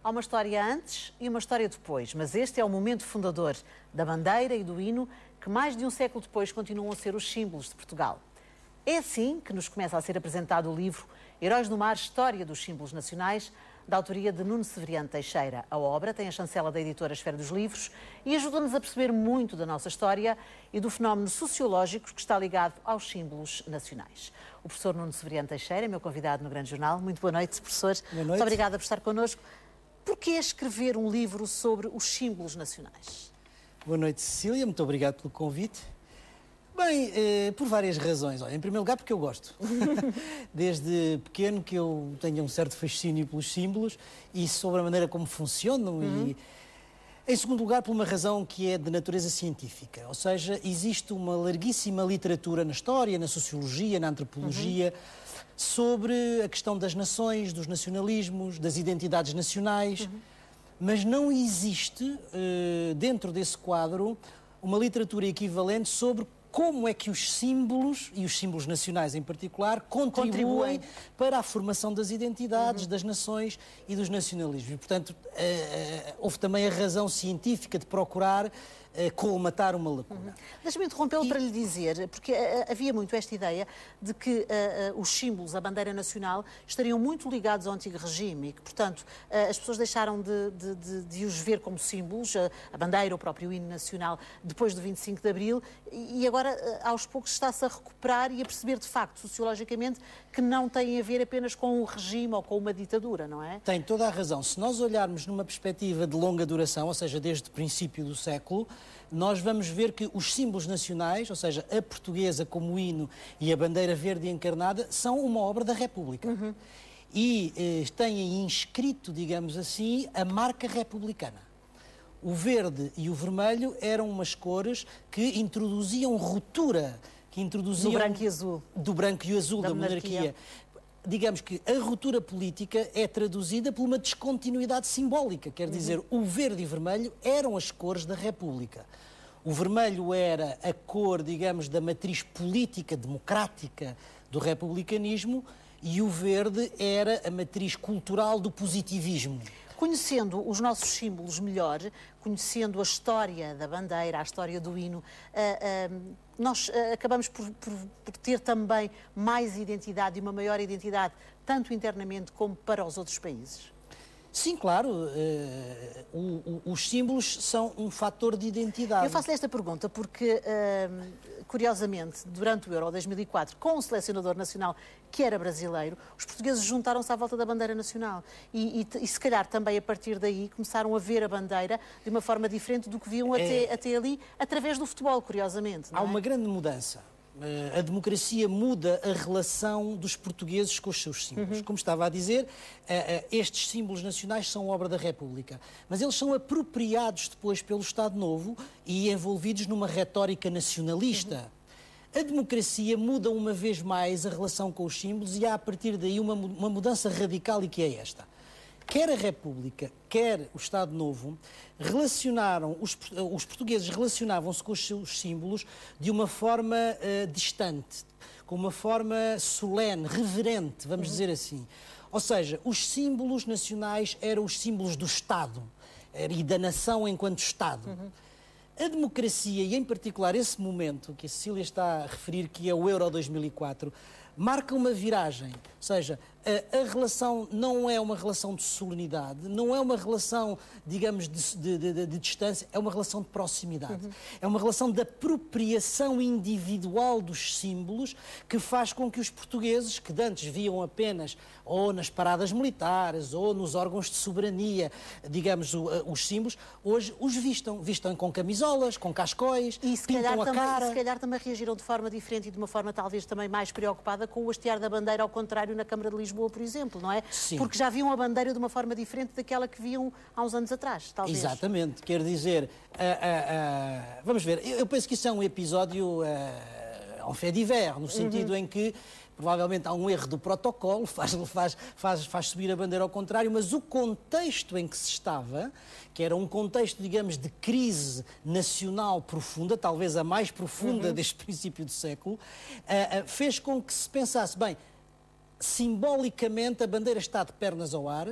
Há uma história antes e uma história depois, mas este é o momento fundador da bandeira e do hino que mais de um século depois continuam a ser os símbolos de Portugal. É assim que nos começa a ser apresentado o livro Heróis do Mar, História dos Símbolos Nacionais, da autoria de Nuno Severiano Teixeira. A obra tem a chancela da editora Esfera dos Livros e ajuda-nos a perceber muito da nossa história e do fenómeno sociológico que está ligado aos símbolos nacionais. O professor Nuno Severiano Teixeira é meu convidado no Grande Jornal. Muito boa noite, professor. Boa noite. Muito obrigada por estar connosco. Porquê escrever um livro sobre os símbolos nacionais? Boa noite, Cecília. Muito obrigado pelo convite. Bem, por várias razões. Olha, em primeiro lugar, porque eu gosto. Desde pequeno que eu tenho um certo fascínio pelos símbolos e sobre a maneira como funcionam. E, em segundo lugar, por uma razão que é de natureza científica. Ou seja, existe uma larguíssima literatura na história, na sociologia, na antropologia, sobre a questão das nações, dos nacionalismos, das identidades nacionais. Mas não existe, dentro desse quadro, uma literatura equivalente sobre como é que os símbolos, e os símbolos nacionais em particular, contribuem para a formação das identidades, das nações e dos nacionalismos. E, portanto, houve também a razão científica de procurar colmatar uma lacuna. Deixa-me interrompê-lo para lhe dizer, porque havia muito esta ideia de que os símbolos, a bandeira nacional, estariam muito ligados ao antigo regime e que, portanto, as pessoas deixaram de os ver como símbolos, a bandeira, o próprio hino nacional, depois do 25 de Abril, e agora, aos poucos, está-se a recuperar e a perceber, de facto, sociologicamente, que não tem a ver apenas com o regime ou com uma ditadura, não é? Tem toda a razão. Se nós olharmos numa perspectiva de longa duração, ou seja, desde o princípio do século, nós vamos ver que os símbolos nacionais, ou seja, a portuguesa como hino e a bandeira verde encarnada, são uma obra da República. E têm aí inscrito, digamos assim, a marca republicana. O verde e o vermelho eram umas cores que introduziam ruptura, que introduziam... Do branco e azul. Do branco e azul da monarquia. Digamos que a ruptura política é traduzida por uma descontinuidade simbólica. Quer dizer, o verde e o vermelho eram as cores da República. O vermelho era a cor, digamos, da matriz política, democrática do republicanismo e o verde era a matriz cultural do positivismo. Conhecendo os nossos símbolos melhor, conhecendo a história da bandeira, a história do hino, nós acabamos por ter também mais identidade e uma maior identidade, tanto internamente como para os outros países. Sim, claro, os símbolos são um fator de identidade. Eu faço-lhe esta pergunta porque, curiosamente, durante o Euro 2004, com um selecionador nacional que era brasileiro, os portugueses juntaram-se à volta da bandeira nacional e se calhar também a partir daí começaram a ver a bandeira de uma forma diferente do que viam até ali, através do futebol, curiosamente. Não é? Há uma grande mudança. A democracia muda a relação dos portugueses com os seus símbolos. Como estava a dizer, estes símbolos nacionais são obra da República, mas eles são apropriados depois pelo Estado Novo e envolvidos numa retórica nacionalista. A democracia muda uma vez mais a relação com os símbolos e há a partir daí uma mudança radical e que é esta. Quer a República, quer o Estado Novo, os portugueses relacionavam-se com os seus símbolos de uma forma distante, com uma forma solene, reverente, vamos dizer assim. Ou seja, os símbolos nacionais eram os símbolos do Estado e da nação enquanto Estado. A democracia, e em particular esse momento que a Cecília está a referir, que é o Euro 2004, marca uma viragem. Ou seja, a relação não é uma relação de solenidade, não é uma relação, digamos, de distância, é uma relação de proximidade. É uma relação de apropriação individual dos símbolos que faz com que os portugueses, que antes viam apenas ou nas paradas militares ou nos órgãos de soberania, digamos, os símbolos, hoje os vistam com camisolas, com cascóis, pintam a cara. E se calhar também reagiram de forma diferente e de uma forma talvez também mais preocupada com o hastear da bandeira ao contrário na Câmara de Lisboa, por exemplo, não é? Sim. Porque já viam a bandeira de uma forma diferente daquela que viam há uns anos atrás, talvez. Exatamente, quer dizer, vamos ver, eu penso que isso é um episódio en fait divers, no sentido em que provavelmente há um erro do protocolo, faz subir a bandeira ao contrário, mas o contexto em que se estava, que era um contexto, digamos, de crise nacional profunda, talvez a mais profunda deste princípio do século, fez com que se pensasse, bem, simbolicamente a bandeira está de pernas ao ar,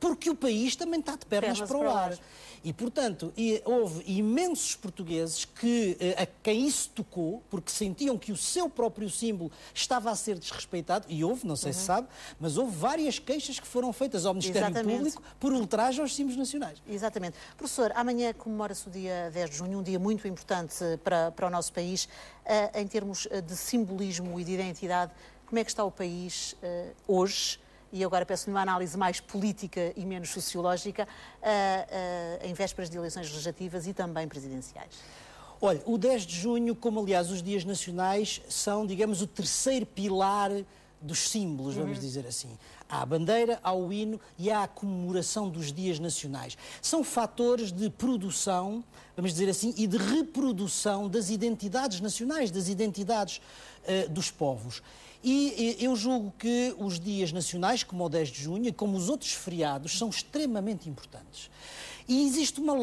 porque o país também está de pernas para o ar. E, portanto, houve imensos portugueses a quem isso tocou, porque sentiam que o seu próprio símbolo estava a ser desrespeitado, e houve, não sei se sabe, mas houve várias queixas que foram feitas ao Ministério Público por ultraje aos símbolos nacionais. Exatamente. Professor, amanhã comemora-se o dia 10 de junho, um dia muito importante para o nosso país, em termos de simbolismo e de identidade. Como é que está o país hoje? E agora peço-lhe uma análise mais política e menos sociológica, em vésperas de eleições legislativas e também presidenciais. Olha, o 10 de junho, como aliás os dias nacionais, são, digamos, o terceiro pilar dos símbolos, vamos dizer assim. Há a bandeira, há o hino e há a comemoração dos dias nacionais. São fatores de produção, vamos dizer assim, e de reprodução das identidades nacionais, das identidades dos povos. E eu julgo que os dias nacionais, como o 10 de junho, e como os outros feriados, são extremamente importantes. E existe uma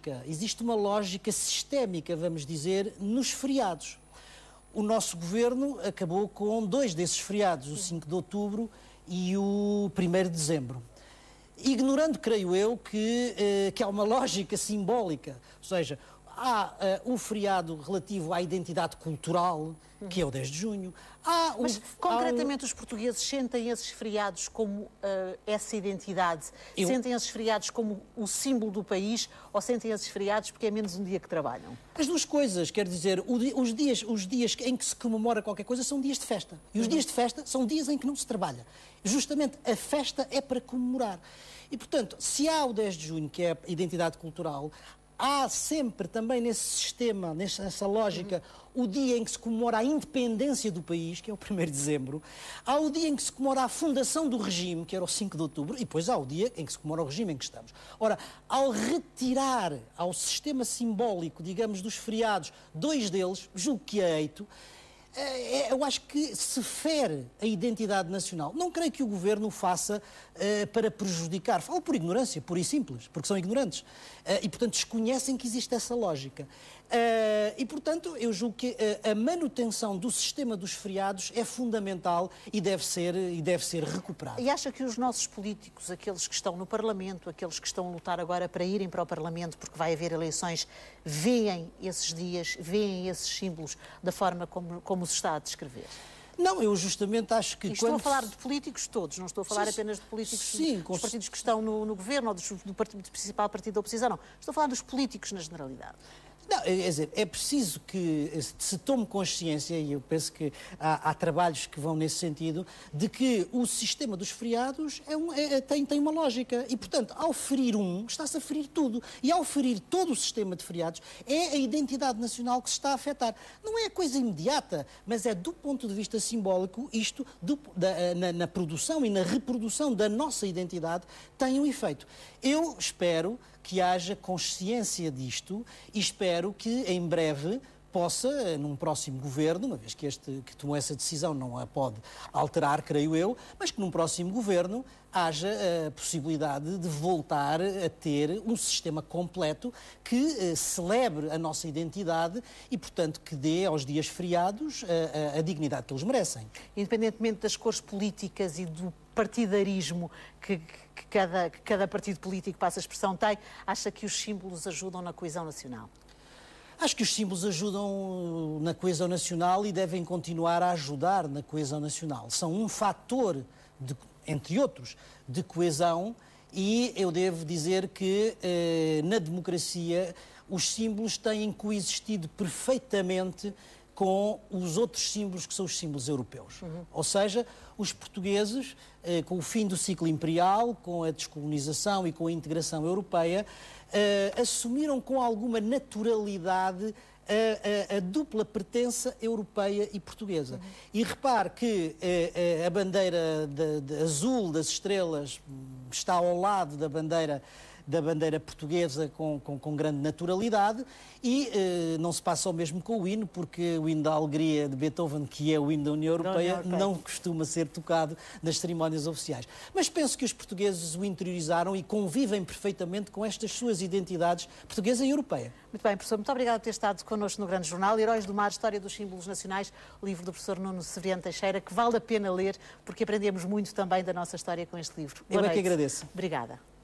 lógica sistémica, vamos dizer, nos feriados. O nosso governo acabou com 2 desses feriados, o 5 de outubro e o 1º de dezembro. Ignorando, creio eu, que há uma lógica simbólica, ou seja, há o feriado relativo à identidade cultural, que é o 10 de junho. Mas, concretamente, os portugueses sentem esses feriados como essa identidade? Sentem esses feriados como o símbolo do país ou sentem esses feriados porque é menos um dia que trabalham? As duas coisas, quer dizer, os dias em que se comemora qualquer coisa são dias de festa. E os dias de festa são dias em que não se trabalha. Justamente a festa é para comemorar. E, portanto, se há o 10 de junho, que é a identidade cultural, há sempre também nesse sistema, nessa lógica, o dia em que se comemora a independência do país, que é o 1º de dezembro, há o dia em que se comemora a fundação do regime, que era o 5 de outubro, e depois há o dia em que se comemora o regime em que estamos. Ora, ao retirar ao sistema simbólico, digamos, dos feriados, 2 deles, julgo que é eito, eu acho que se fere a identidade nacional. Não creio que o Governo o faça para prejudicar. Falo por ignorância, pura e simples, porque são ignorantes. E, portanto, desconhecem que existe essa lógica. E, portanto, eu julgo que a manutenção do sistema dos feriados é fundamental e deve ser recuperada. E acha que os nossos políticos, aqueles que estão no Parlamento, aqueles que estão a lutar agora para irem para o Parlamento, porque vai haver eleições, veem esses dias, veem esses símbolos da forma como se está a descrever? Não, eu justamente acho que... Estou a falar de políticos todos, não estou a falar apenas de políticos dos partidos que estão no governo ou do principal partido da oposição, não. Estou a falar dos políticos na generalidade. Não, quer dizer, é preciso que se tome consciência, e eu penso que há trabalhos que vão nesse sentido, de que o sistema dos feriados tem uma lógica. E, portanto, ao ferir está-se a ferir tudo. E ao ferir todo o sistema de feriados, é a identidade nacional que se está a afetar. Não é coisa imediata, mas é do ponto de vista simbólico, isto, na produção e na reprodução da nossa identidade, tem um efeito. Eu espero que haja consciência disto e espero que em breve possa, num próximo governo, uma vez que tomou essa decisão não a pode alterar, creio eu, mas que num próximo governo haja a possibilidade de voltar a ter um sistema completo que celebre a nossa identidade e, portanto, que dê aos dias feriados a dignidade que eles merecem. Independentemente das cores políticas e do partidarismo que cada partido político, passa a expressão, tem, acha que os símbolos ajudam na coesão nacional? Acho que os símbolos ajudam na coesão nacional e devem continuar a ajudar na coesão nacional. São um fator, entre outros, de coesão e eu devo dizer que na democracia os símbolos têm coexistido perfeitamente com os outros símbolos que são os símbolos europeus. Ou seja, os portugueses, com o fim do ciclo imperial, com a descolonização e com a integração europeia, assumiram com alguma naturalidade a dupla pertença europeia e portuguesa. E repare que a bandeira azul das estrelas está ao lado da bandeira portuguesa com grande naturalidade e não se passa o mesmo com o hino, porque o hino da alegria de Beethoven, que é o hino da União Europeia, não costuma ser tocado nas cerimónias oficiais. Mas penso que os portugueses o interiorizaram e convivem perfeitamente com estas suas identidades portuguesa e europeia. Muito bem, professor, muito obrigado por ter estado connosco no Grande Jornal. Heróis do Mar, História dos Símbolos Nacionais, o livro do professor Nuno Severiano Teixeira, que vale a pena ler, porque aprendemos muito também da nossa história com este livro. Eu é que agradeço. Obrigada.